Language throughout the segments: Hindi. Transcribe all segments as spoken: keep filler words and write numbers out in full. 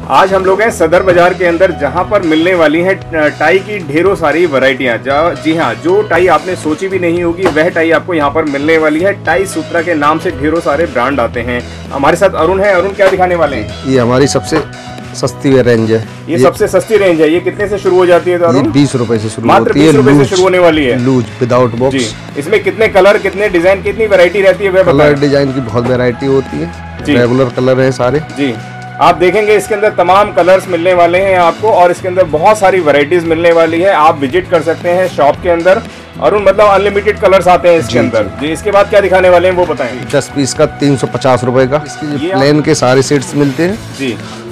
आज हम लोग हैं सदर बाजार के अंदर, जहां पर मिलने वाली है टाई की ढेरों सारी वैरायटियां। जी हाँ, जो टाई आपने सोची भी नहीं होगी वह टाई आपको यहां पर मिलने वाली है। टाई सूत्रा के नाम से ढेरों सारे ब्रांड आते हैं। हमारे साथ अरुण है। अरुण, क्या दिखाने वाले हैं? ये हमारी सबसे सस्ती रेंज है। ये, ये सबसे सस्ती रेंज है। ये कितने से शुरू हो जाती है? तो बीस रुपए से शुरू मात्र बीस रुपए से शुरू होने वाली है। Loose without box. इसमें कितने कलर, कितने डिजाइन, कितनी वैरायटी रहती है? कलर डिजाइन की बहुत वैरायटी होती है। रेगुलर कलर है सारे। जी, आप देखेंगे इसके अंदर तमाम कलर्स मिलने वाले हैं आपको, और इसके अंदर बहुत सारी वैरायटीज मिलने वाली है। आप विजिट कर सकते हैं शॉप के अंदर। अरुण, मतलब अनलिमिटेड कलर्स आते हैं इसके अंदर। जी, इसके बाद क्या दिखाने वाले हैं वो बताएं। दस पीस का तीन सौ पचास रुपए का इसकी प्लेन के सारे सेट्स मिलते हैं। जी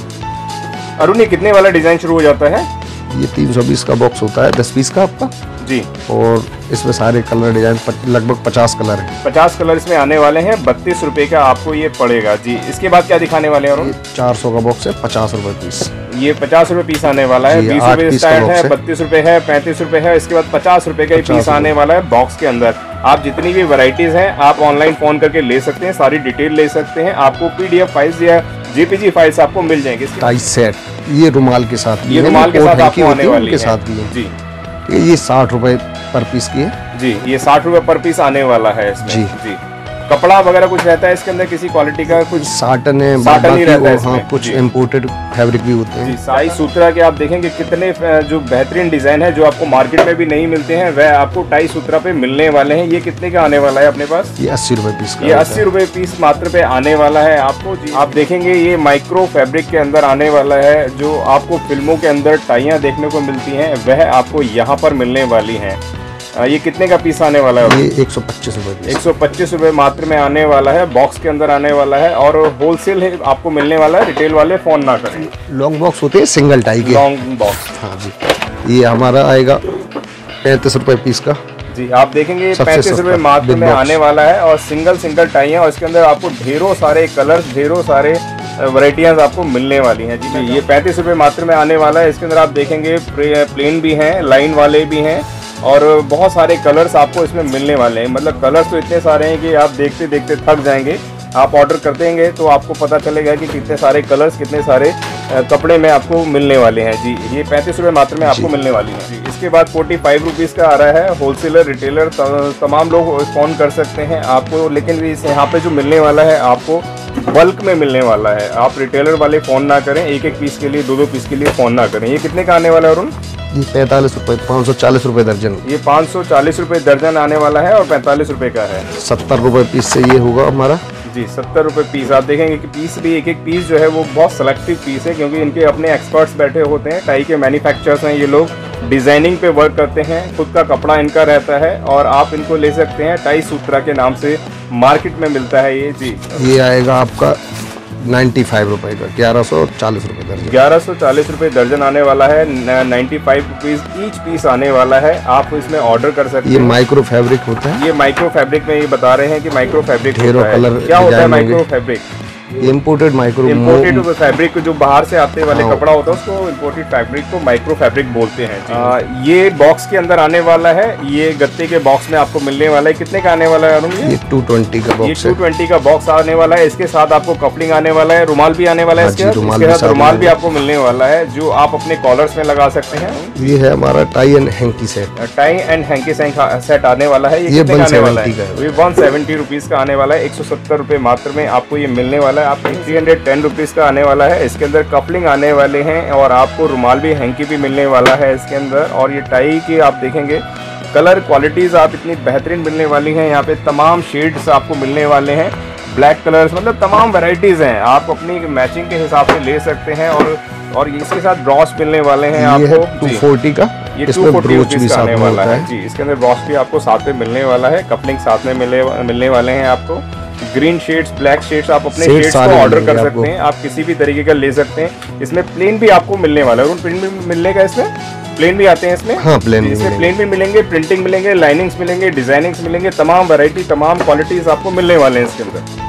अरुण, ये कितने वाला डिजाइन शुरू हो जाता है? ये तीन सौ बीस का बॉक्स होता है, दस पीस का आपका। जी, और इसमें सारे कलर डिजाइन लगभग पचास कलर है। पचास कलर इसमें आने वाले हैं। बत्तीस रुपए का आपको ये पड़ेगा। जी, इसके बाद क्या दिखाने वाले हैं? चार सौ का बॉक्स है, पचास रुपए पीस। ये पचास रुपए पीस आने वाला है। बीस रुपए स्टार्ट है, बत्तीस रुपए है, पैंतीस रुपए है। इसके बाद पचास रुपए का पीस आने वाला है बॉक्स के अंदर। आप जितनी भी वैरायटीज हैं आप ऑनलाइन फोन करके ले सकते हैं, सारी डिटेल ले सकते हैं। आपको पीडीएफ फाइल्स या जेपीजी फाइल्स आपको मिल जाएंगे। टाई सेट ये रुमाल के साथ, ये रुमाल के साथ आपको आने वाली के साथ भी है। जी, ये साठ रुपए पर पीस की है। जी, ये साठ रुपए पर पीस आने वाला है इसमें। जी जी, कपड़ा वगैरह कुछ रहता है इसके अंदर, किसी क्वालिटी का कुछ साटन है, साटन ही रहता है इसमें। हाँ, कुछ इम्पोर्टेड फैब्रिक भी होते हैं। टाई सूत्रा के आप देखेंगे कितने जो बेहतरीन डिजाइन है जो आपको मार्केट में भी नहीं मिलते हैं, वह आपको टाई सूत्रा पे मिलने वाले हैं। ये कितने का आने वाला है अपने पास? ये अस्सी रुपए पीस का। ये अस्सी रुपए पीस मात्र पे आने वाला है आपको। जी, आप देखेंगे ये माइक्रो फैब्रिक के अंदर आने वाला है। जो आपको फिल्मों के अंदर टाइयां देखने को मिलती हैं वह आपको यहाँ पर मिलने वाली हैं। ये कितने का पीस आने वाला है? ये एक सौ पच्चीस रुपए एक सौ पच्चीस रुपए मात्र में आने वाला है। बॉक्स के अंदर आने वाला है और होलसेल है आपको मिलने वाला है। रिटेल वाले फोन ना करें। लॉन्ग बॉक्स होते हैं सिंगल टाई के। लॉन्ग बॉक्स, हाँ जी। ये हमारा आएगा पैंतीस रुपए पीस का। जी, आप देखेंगे पैंतीस रुपए मात्र में आने वाला है। और सिंगल सिंगल टाई है और इसके अंदर आपको ढेरों सारे कलर्स, ढेरों सारे वैरायटियां आपको मिलने वाली हैं। जी, ये पैंतीस रुपए मात्र में आने वाला है। इसके अंदर आप देखेंगे प्लेन भी हैं, लाइन वाले भी हैं, और बहुत सारे कलर्स आपको इसमें मिलने वाले हैं। मतलब कलर्स तो इतने सारे हैं कि आप देखते देखते थक जाएंगे। आप ऑर्डर कर देंगे तो आपको पता चलेगा कि कितने सारे कलर्स, कितने सारे कपड़े में आपको मिलने वाले हैं। जी, ये पैंतीस रुपए मात्र में आपको मिलने वाली है। जी, इसके बाद फोर्टी फाइव रुपीज़ का आ रहा है। होलसेलर, रिटेलर तमाम लोग फ़ोन कर सकते हैं आपको, लेकिन इस यहाँ पे जो मिलने वाला है आपको बल्क में मिलने वाला है। आप रिटेलर वाले फ़ोन ना करें, एक एक पीस के लिए, दो दो पीस के लिए फ़ोन ना करें। ये कितने का आने वाला है अरुण? ये पैंतालीस रुपए, पाँच सौ चालीस रुपए दर्जन। ये पाँच सौ चालीस रुपए दर्जन आने वाला है और पैंतालीस रुपए का है। सत्तर रुपए पीस से ये होगा हमारा। जी, सत्तर रुपए पीस। आप देखेंगे कि पीस भी एक एक पीस जो है वो बहुत सेलेक्टिव पीस है, क्योंकि इनके अपने एक्सपर्ट्स बैठे होते हैं। टाई के मैन्युफैक्चरर्स हैं ये लोग, डिजाइनिंग पे वर्क करते हैं, खुद का कपड़ा इनका रहता है और आप इनको ले सकते हैं। टाई सूत्रा के नाम से मार्केट में मिलता है ये। जी, ये आएगा आपका नाइन्टी फाइव रुपए का, ग्यारह सौ चालीस रुपए दर्जन। ग्यारह सौ चालीस रुपए दर्जन आने वाला है। Ninety five rupees each piece आने वाला है। आप इसमें ऑर्डर कर सकते हैं। ये माइक्रो फैब्रिक होता है। ये माइक्रो फैब्रिक में ये बता रहे हैं कि माइक्रो फैब्रिक ढेरों कलर। क्या होता है micro fabric? Imported micro imported fabric, जो बाहर से आते वाले कपड़ा होता है उसको इम्पोर्टेड फैब्रिक को माइक्रो फैब्रिक बोलते हैं। आ, ये बॉक्स के अंदर आने वाला है। ये गत्ते के बॉक्स में आपको मिलने वाला है। कितने का आने वाला है अरुण? ये टू ट्वेंटी का बॉक्स है। ये टू ट्वेंटी का बॉक्स आने वाला है। इसके साथ आपको कपलिंग आने वाला है, रुमाल भी आने वाला है। इसके साथ रुमाल भी आपको मिलने वाला है जो आप अपने कॉलर्स में लगा सकते हैं। ये है हमारा tie and hanky set. Tie and hanky set आने वाला है। ये कितने का आने वाला है? ये वन सेवेंटी रुपीज का आने वाला है। एक सौ सत्तर रुपए मात्र में आपको ये मिलने वाला है। आपको थ्री हंड्रेड टेन रुपीज का आने वाला है। इसके अंदर कपलिंग आने वाले हैं और आपको रुमाल भी, हैंकी भी मिलने वाला है इसके अंदर। और ये टाई की आप देखेंगे कलर क्वालिटीज आप इतनी बेहतरीन मिलने वाली हैं। यहाँ पे तमाम शेड्स आपको मिलने वाले हैं, ब्लैक कलर्स, मतलब तमाम वैरायटीज हैं। आप अपनी मैचिंग के हिसाब से ले सकते हैं। और और इसके साथ ब्रॉस मिलने वाले हैं आपको टू फोर्टी का। ये टू फोर्टी रुपीज का आने वाला है। जी, इसके अंदर ब्रॉस भी आपको साथ में मिलने वाला है, कपलिंग साथ में मिलने मिलने वाले हैं आपको। ग्रीन शेड्स, ब्लैक शेड्स, आप अपने शेड्स को ऑर्डर कर सकते हैं। आप किसी भी तरीके का ले सकते हैं। इसमें प्लेन भी आपको मिलने वाला है। प्रिंट भी मिलेगा इसमें, प्लेन भी आते हैं इसमें। हाँ, प्लेन इसमें प्लेन भी मिलेंगे, प्रिंटिंग मिलेंगे, लाइनिंग्स मिलेंगे, डिजाइनिंग्स मिलेंगे। तमाम वैरायटी, तमाम क्वालिटीज आपको मिलने वाले हैं इसके अंदर।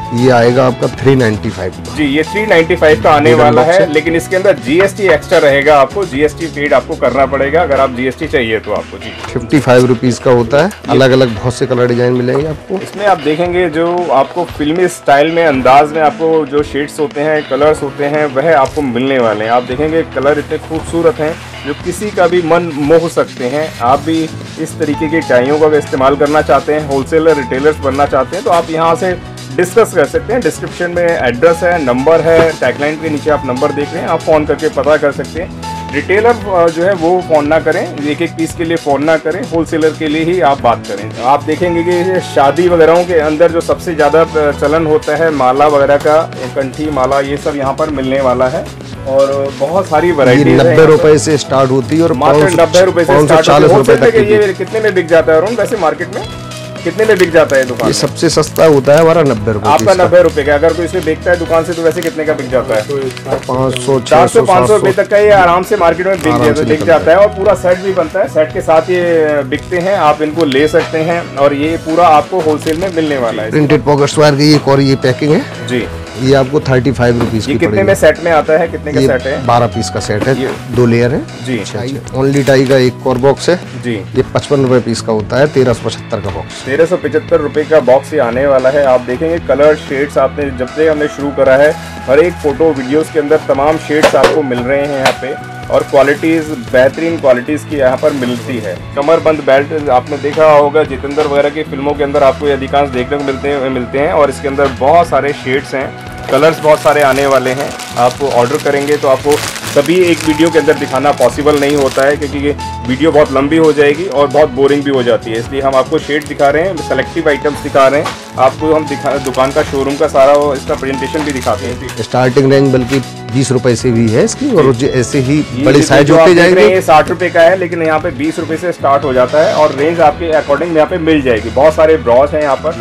ये आएगा आपका थ्री नाइन्टी फाइव का। जी, ये थ्री नाइन्टी फाइव का आने वाला है, लेकिन इसके अंदर जीएसटी एक्स्ट्रा रहेगा, आपको जीएसटी पेड आपको करना पड़ेगा अगर आप जीएसटी चाहिए तो आपको। जी, फिफ्टी फाइव रुपीज का होता है। अलग अलग बहुत से कलर डिजाइन मिलेंगे आपको इसमें। आप देखेंगे जो आपको फिल्मी स्टाइल में, अंदाज में आपको जो शेड्स होते हैं, कलर्स होते हैं, वह आपको मिलने वाले हैं। आप देखेंगे कलर इतने खूबसूरत हैं जो किसी का भी मन मोह सकते हैं। आप भी इस तरीके की टाइयों का इस्तेमाल करना चाहते हैं, होलसेलर रिटेलर्स बनना चाहते हैं, तो आप यहाँ से डिस्कस कर सकते हैं। डिस्क्रिप्शन में एड्रेस है, नंबर है, टैगलाइन के नीचे आप नंबर देख रहे हैं, आप फ़ोन करके पता कर सकते हैं। रिटेलर जो है वो फ़ोन ना करें, एक एक पीस के लिए फ़ोन ना करें, होलसेलर के लिए ही आप बात करें। आप देखेंगे कि शादी वगैरह के अंदर जो सबसे ज़्यादा चलन होता है माला वगैरह का, कंठी माला, ये सब यहाँ पर मिलने वाला है और बहुत सारी वैरायटी नब्बे रुपए से स्टार्ट होती है और मात्र नब्बे रुपए से स्टार्ट चालीस रुपए तक। ये कितने में बिक जाता है अरुण वैसे मार्केट में? कितने में बिक जाता है दुकान? ये सबसे सस्ता होता है हमारा नब्बे रुपए। आपका नब्बे रुपए का, अगर कोई इसे बेचता है दुकान से तो वैसे कितने का बिक जाता है? पाँच सौ चार सौ पाँच सौ रुपए तक का ये आराम से मार्केट में बिक बिक जाता है और पूरा सेट भी बनता है। सेट के साथ ये बिकते हैं, आप इनको ले सकते हैं और ये पूरा आपको होलसेल में मिलने वाला है। प्रिंटेड पॉकेट्स वायर की एक और ये पैकिंग है जी, ये आपको थर्टी फाइव रुपीज की कितने में सेट में आता है? कितने का सेट है? बारह पीस का सेट है, दो लेयर है जी। ओनली टाई का एक और बॉक्स है जी, ये पचपन रुपए पीस का होता है, तेरह सौ पचहत्तर का बॉक्स। तेरह सौ पचहत्तर रुपए का बॉक्स ये आने वाला है। आप देखेंगे कलर शेड्स, आपने जब से हमने शुरू करा है हर एक फोटो वीडियोस के अंदर तमाम शेड्स आपको मिल रहे हैं यहाँ पे और क्वालिटीज़, बेहतरीन क्वालिटीज़ की यहाँ पर मिलती है। कमरबंद बेल्ट आपने देखा होगा जितेंद्र वगैरह की फिल्मों के अंदर आपको अधिकांश देखने को मिलते हैं मिलते हैं और इसके अंदर बहुत सारे शेड्स हैं, कलर्स बहुत सारे आने वाले हैं। आप ऑर्डर करेंगे तो आपको सभी एक वीडियो के अंदर दिखाना पॉसिबल नहीं होता है क्योंकि ये वीडियो बहुत लंबी हो जाएगी और बहुत बोरिंग भी हो जाती है, इसलिए हम आपको शेड दिखा रहे हैं, सेलेक्टिव आइटम्स दिखा रहे हैं आपको। हम दिखा दुकान का शोरूम का सारा इसका प्रेजेंटेशन भी दिखाते हैं। स्टार्टिंग रेंज बल्कि बीस रुपए से भी है इसकी और ऐसे ही बड़ी साइज होते जाएंगे। ये साठ रुपए का है लेकिन यहाँ पे बीस रुपए से स्टार्ट हो जाता है और रेंज आपके अकॉर्डिंग यहाँ पे मिल जाएगी। बहुत सारे ब्रॉस हैं यहाँ पर,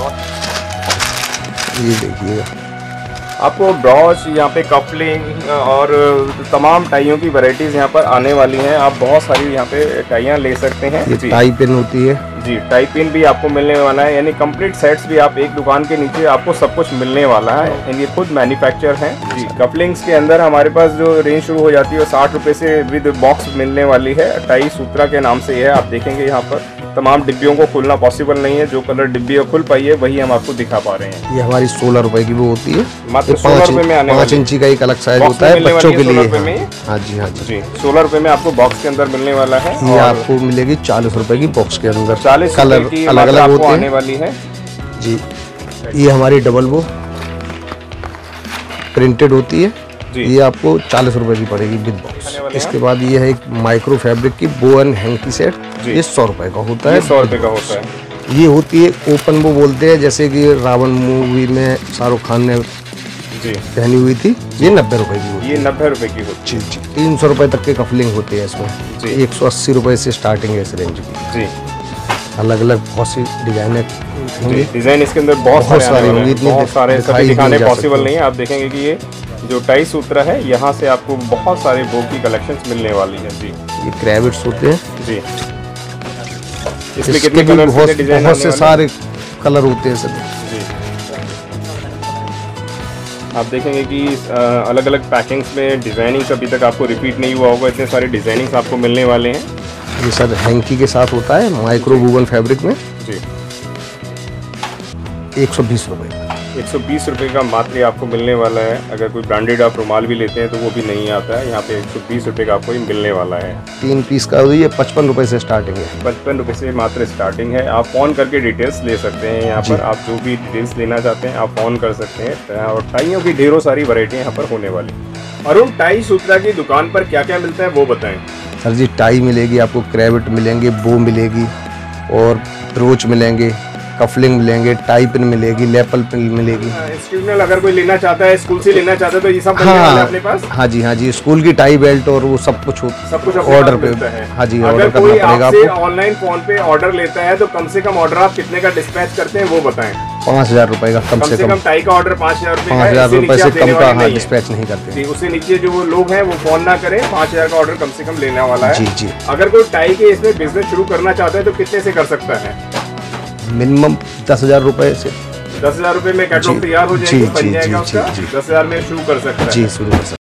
ये देखिएगा आपको ब्रॉच, यहाँ पे कपलिंग और तमाम टाइयों की वैरायटीज यहाँ पर आने वाली हैं। आप बहुत सारी यहाँ पे टाइयाँ ले सकते हैं। ये टाई पिन होती है जी, टाई पिन भी आपको मिलने वाला है, यानी कंप्लीट सेट्स भी आप एक दुकान के नीचे आपको सब कुछ मिलने वाला है। ये खुद मैन्युफैक्चर हैं जी। कपलिंग्स के अंदर हमारे पास जो रेंज शुरू हो जाती है वो साठ रुपये से विद बॉक्स मिलने वाली है। टाई सूत्रा के नाम से है। आप देखेंगे यहाँ पर तमाम डिब्बियों को खोलना पॉसिबल नहीं है, जो कलर डिब्बी खुल पाई है वही हम आपको दिखा पा रहे हैं। ये हमारी सोलह रुपए की वो होती है, मात्र सोलह रुपए में आने पाँच इंची का एक अलग साइज होता है बच्चों के लिए। हाँ जी हाँ जी जी, सोलह रुपए में आपको बॉक्स के अंदर मिलने वाला है। ये आपको मिलेगी चालीस रुपए की बॉक्स के अंदर। चालीस कलर अलग अलग होते आने वाली है जी। ये हमारी डबल वो प्रिंटेड होती है, ये आपको चालीस रुपए की पड़ेगी विद बॉक्स। इसके बाद ये है एक माइक्रो फैब्रिक की बो एंड हैंकी सेट, ये सौ रुपए का होता है। सौ रुपए का होता है। ये होती है ओपन वो बोलते हैं, जैसे कि रावण मूवी में शाहरुख खान ने जी पहनी हुई थी, ये नब्बे रुपए की होती है। ये नब्बे रुपए की होती है जी। तीन सौ रुपए तक के कफलिंग होती है इसमें। एक सौ अस्सी रुपए से स्टार्टिंग है इस रेंज की जी। अलग अलग बहुत सी डिजाइन होंगी, डिजाइन इसके अंदर बहुत, बहुत सारे होंगे, बहुत सारे सभी दिखाने पॉसिबल नहीं है। आप देखेंगे कि ये जो टाई सूत्रा है यहाँ से आपको बहुत सारे बो की कलेक्शंस मिलने वाली है जी। ये क्रैविट्स होते हैं जी। इसमें कितने कलर, बहुत, बहुत से सारे कलर होते हैं सर जी। आप देखेंगे कि अलग अलग पैकिंग्स में डिजाइनिंग अभी तक आपको रिपीट नहीं हुआ होगा, इतने सारे डिजाइनिंग्स आपको मिलने वाले हैं। ये सर हैंकी के साथ होता है माइक्रो वूवन फैब्रिक में जी। एक सौ बीस रुपये एक सौ बीस रुपये का मात्र आपको मिलने वाला है। अगर कोई ब्रांडेड आप रुमाल भी लेते हैं तो वो भी नहीं आता है, यहाँ पे एक सौ बीस रुपये का आपको मिलने वाला है। तीन पीस का ये पचपन रुपये से स्टार्टिंग है। पचपन रुपये से मात्र स्टार्टिंग है। आप फ़ोन करके डिटेल्स ले सकते हैं यहाँ पर, आप जो भी डिटेल्स लेना चाहते हैं आप फ़ोन कर सकते हैं। और टाइयों की ढेरों सारी वैरायटी यहाँ पर होने वाली। अरुण, टाई सूत्रा की दुकान पर क्या क्या मिलता है वो बताएं। सर जी, टाई मिलेगी आपको, क्रैविट मिलेंगे, बो मिलेगी और ब्रोच मिलेंगे, कफलिंग मिलेंगे, टाई पिन मिलेगी, लेपल पिन मिलेगी। इंस्टीट्यूशनल अगर कोई लेना चाहता है, स्कूल से लेना चाहता है तो ये सब मिलने वाला है अपने पास। हाँ जी हाँ जी, स्कूल की टाई बेल्ट और वो सब कुछ सब कुछ ऑर्डर पे है। हाँ जी, ऑर्डर करना पड़ेगा आपको। ऑनलाइन फोन पे ऑर्डर लेता है तो कम से कम ऑर्डर आप कितने का डिस्पैच करते हैं वो बताएं। पाँच हजार रुपए का कम से कम। टाई का ऑर्डर पाँच हजार रुपए पाँच हजार रुपए से कम का हाँ डिस्पैच नहीं करते। उससे नीचे जो वो लोग हैं वो फोन ना करें, पाँच हजार का ऑर्डर कम से कम लेने वाला है। जी जी। अगर कोई टाई के इसमें बिजनेस शुरू करना चाहता है तो कितने से कर सकता है? मिनिमम दस हजार रुपए से दस हजार रूपए में कैटलॉग जी, तैयार हो जी, जाएगी, जी, बन जाएगा जी, उसका, जी, जी। दस हजार में शुरू कर सकता है। जी शुरू कर सकते हैं।